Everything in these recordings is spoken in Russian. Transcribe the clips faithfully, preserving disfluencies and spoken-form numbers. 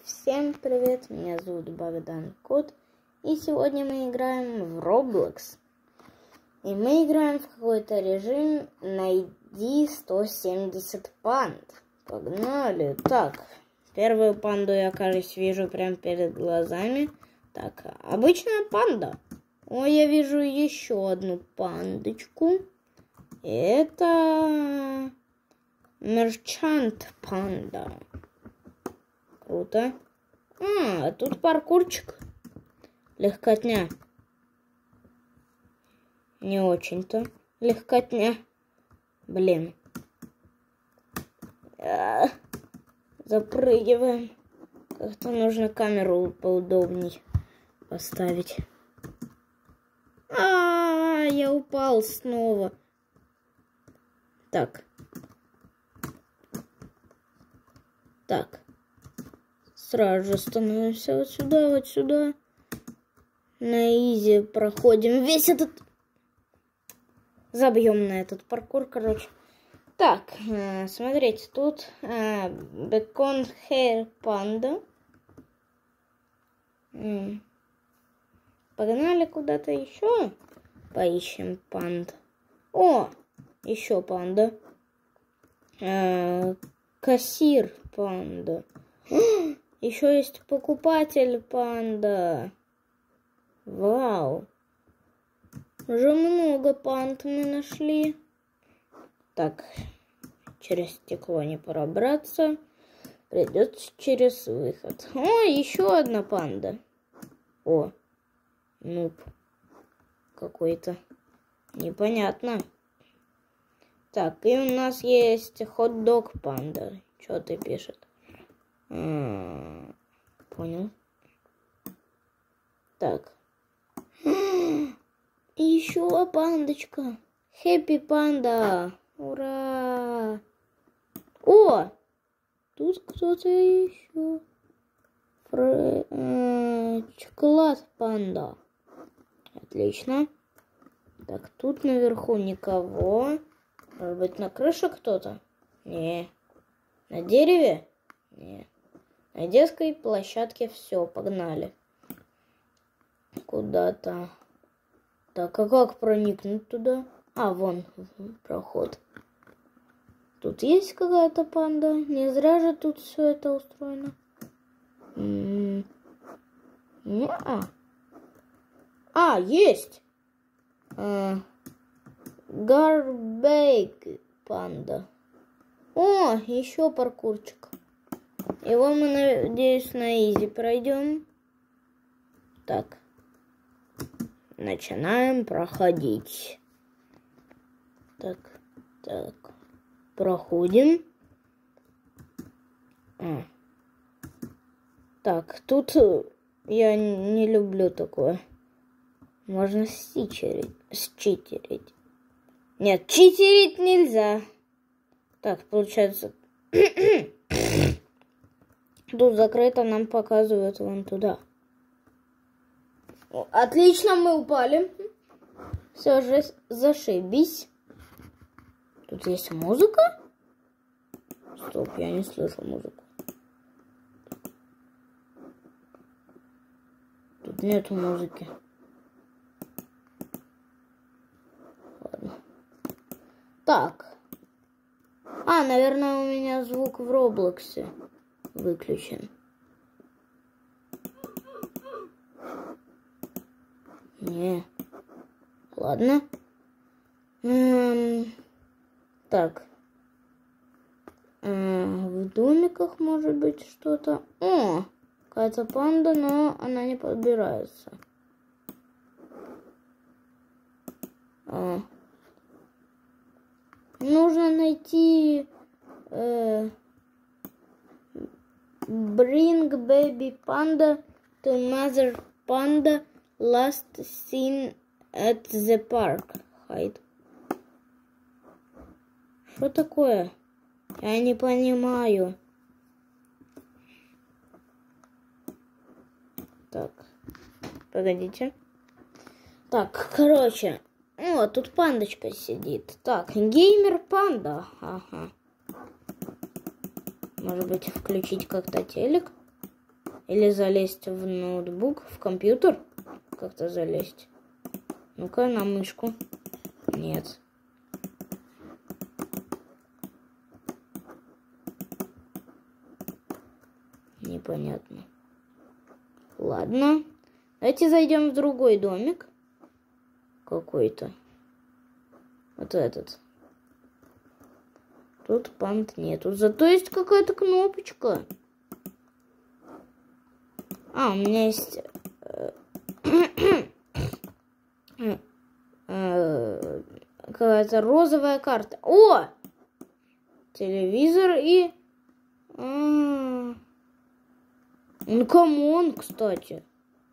Всем привет, меня зовут Богдан Кот, и сегодня мы играем в Roblox. И мы играем в какой-то режим «Найди сто семьдесят панд». Погнали! Так, первую панду я, кажется, вижу прямо перед глазами. Так, обычная панда. О, я вижу еще одну пандочку. Это мерчант панда. Круто. А, тут паркурчик. Легкотня. Не очень-то легкотня. Блин. А, запрыгиваем. Как-то нужно камеру поудобней поставить. А, я упал снова. Так. Так. Сразу же становимся вот сюда, вот сюда. На изи проходим весь этот... Забьем на этот паркур, короче. Так, э, смотрите, тут э, бекон хейр панда. М. Погнали куда-то еще. Поищем панд. О, еще панда. Э, кассир панда. Еще есть покупатель панда. Вау. Уже много панд мы нашли. Так, через стекло не пробраться. Придется через выход. О, еще одна панда. О, нуб какой-то. Непонятно. Так, и у нас есть хот-дог панда. Что ты пишет? Понял. Так. Еще пандочка. Хэппи панда. Ура! О! Тут кто-то еще. Фре... Э, Шоколад панда. Отлично. Так, тут наверху никого. Может быть, на крыше кто-то? Не. На дереве? Не. На детской площадке все, погнали. Куда-то. Так, а как проникнуть туда? А, вон проход. Тут есть какая-то панда? Не зря же тут все это устроено. М-м- Не-а. А, есть! А, Гарбейк панда. О, еще паркурчик. Его мы, надеюсь, на изи пройдем. Так. Начинаем проходить. Так, так. Проходим. А. Так, тут я не люблю такое. Можно считерить. Считерить. Нет, читерить нельзя. Так, получается... Тут закрыто, нам показывают вон туда. Отлично, мы упали. Все же зашибись. Тут есть музыка? Стоп, я не слышу музыку. Тут нету музыки. Ладно. Так. А, наверное, у меня звук в Роблоксе выключен. Не. Ладно. М-м- так. М- в домиках может быть что-то. О, какая-то панда, но она не подбирается. А. Нужно найти... Э- Bring baby panda to mother panda last seen at the park. Hide. Что такое? Я не понимаю. Так. Погодите. Так, короче. О, тут пандочка сидит. Так, геймер панда. Ага. Может быть, включить как-то телек? Или залезть в ноутбук, в компьютер? Как-то залезть. Ну-ка, на мышку. Нет. Непонятно. Ладно. Давайте зайдем в другой домик. Какой-то. Вот этот. Тут панд нету. Зато есть какая-то кнопочка. А, у меня есть... какая-то розовая карта. О! Телевизор и... Ну, камон, кстати.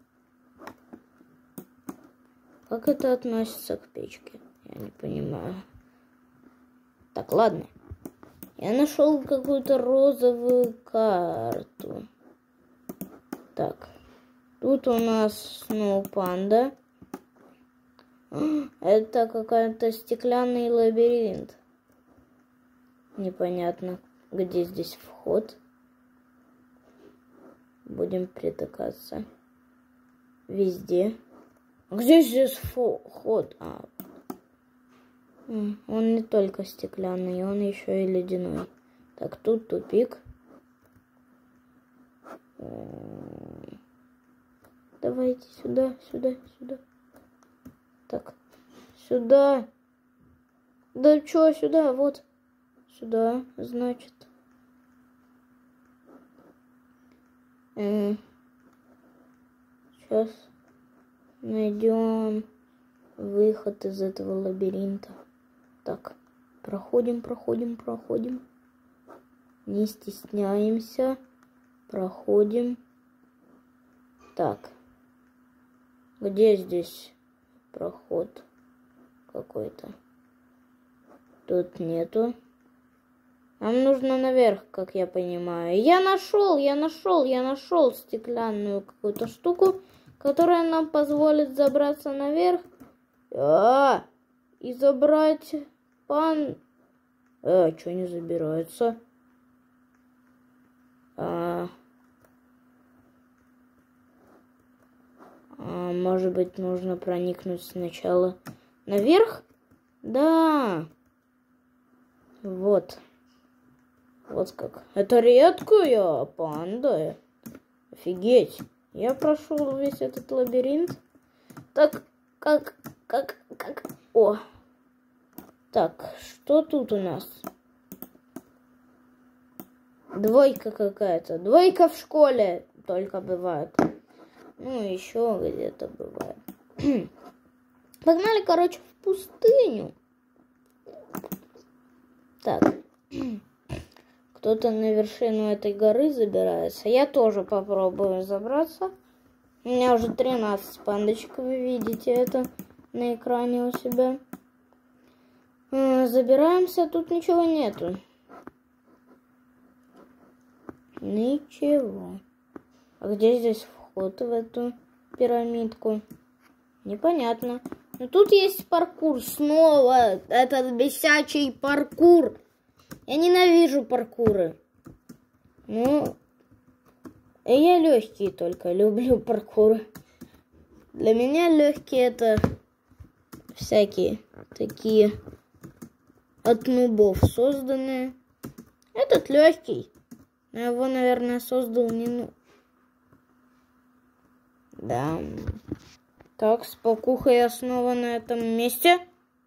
Как это относится к печке? Я не понимаю. Так, ладно. Я нашел какую-то розовую карту. Так. Тут у нас Snow Panda. Это какой-то стеклянный лабиринт. Непонятно, где здесь вход. Будем притыкаться. Везде. Где здесь вход? А. Он не только стеклянный, он еще и ледяной. Так, тут тупик. Давайте сюда, сюда, сюда. Так, сюда. Да что, сюда, вот. Сюда, значит. Сейчас найдем выход из этого лабиринта. Так, проходим, проходим, проходим. Не стесняемся. Проходим. Так. Где здесь проход какой-то? Тут нету. Нам нужно наверх, как я понимаю. Я нашел, я нашел, я нашел стеклянную какую-то штуку, которая нам позволит забраться наверх. А, и забрать пан... А, что не забирается? А... А, может быть, нужно проникнуть сначала наверх? Да. Вот. Вот как. Это редкая панда. Офигеть. Я прошел весь этот лабиринт. Так, как, как, как... О. Так, что тут у нас? Двойка какая-то. Двойка в школе только бывает. Ну, еще где-то бывает. Погнали, короче, в пустыню. Так. Кто-то на вершину этой горы забирается. Я тоже попробую забраться. У меня уже тринадцать пандочек. Вы видите это на экране у себя. Забираемся. Тут ничего нету. Ничего. А где здесь вход в эту пирамидку? Непонятно. Но тут есть паркур. Снова этот бесячий паркур. Я ненавижу паркуры. Ну, я легкие только люблю паркуры. Для меня легкие это всякие такие от нубов созданные. Этот легкий. Но его, наверное, создал не ну. Да. Так, спокуха, я снова на этом месте.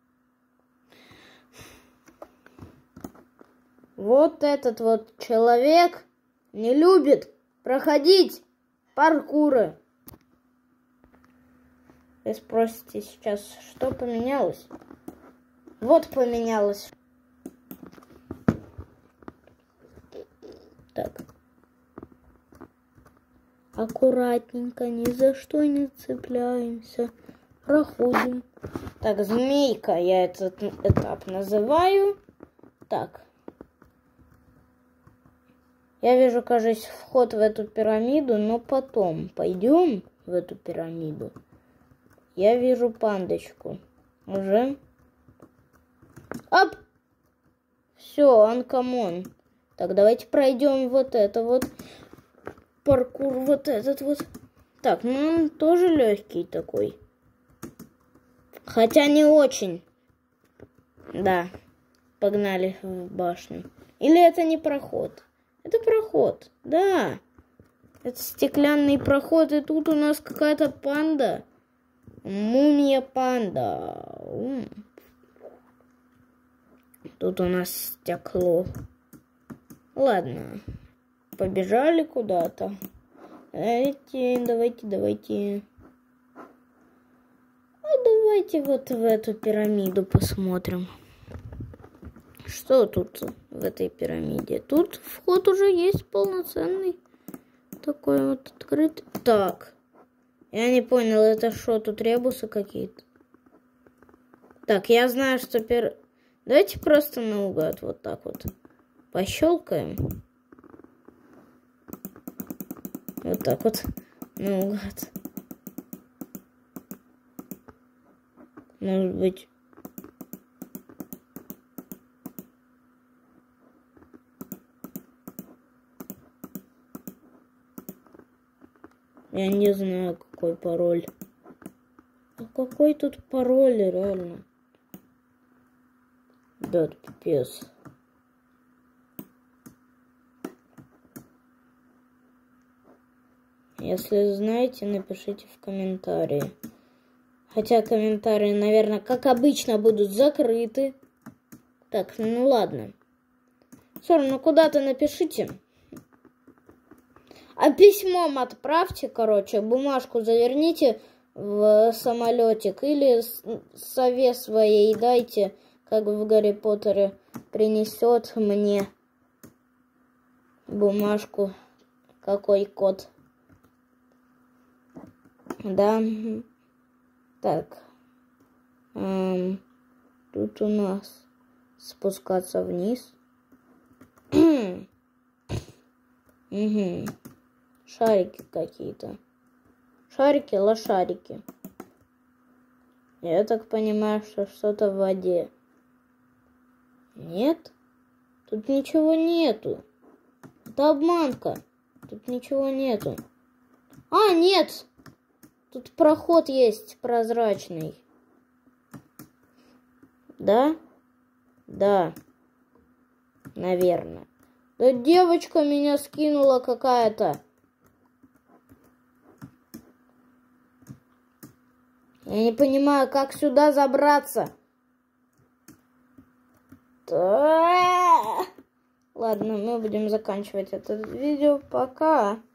Вот этот вот человек не любит проходить паркуры. Вы спросите сейчас, что поменялось? Вот поменялось. Так. Аккуратненько, ни за что не цепляемся. Проходим. Так, змейка я этот этап называю. Так. Я вижу, кажется, вход в эту пирамиду, но потом пойдем в эту пирамиду. Я вижу пандочку. Уже. Оп! Все, анкамон. Так, давайте пройдем вот это вот. паркур вот этот вот. Так, ну он тоже легкий такой. Хотя не очень. Да, погнали в башню. Или это не проход? Это проход, да. Это стеклянный проход, и тут у нас какая-то панда. Мумия-панда. Тут у нас стекло. Ладно, побежали куда-то. Давайте, давайте, давайте. А давайте вот в эту пирамиду посмотрим. Что тут в этой пирамиде? Тут вход уже есть полноценный. Такой вот открытый. Так. Я не понял, это что, тут ребусы какие-то? Так, я знаю, что пер... Давайте просто наугад вот так вот пощелкаем. Вот так вот наугад. Может быть... Я не знаю, какой пароль. А какой тут пароль, реально? Да, пипец. Если знаете, напишите в комментарии. Хотя комментарии, наверное, как обычно, будут закрыты. Так, ну ладно. Все равно куда-то напишите. А письмом отправьте, короче, бумажку заверните в самолетик или сове своей дайте, как в Гарри Поттере, принесет мне бумажку. Какой код? Да. Так. Эм, тут у нас спускаться вниз. Угу. Шарики какие-то. Шарики, лошарики. Я так понимаю, что что-то в воде. Нет? Тут ничего нету. Это обманка. Тут ничего нету. А, нет! Тут проход есть прозрачный. Да? Да. Наверное. Да девочка меня скинула какая-то. Я не понимаю, как сюда забраться. Да. Ладно, мы будем заканчивать это видео. Пока.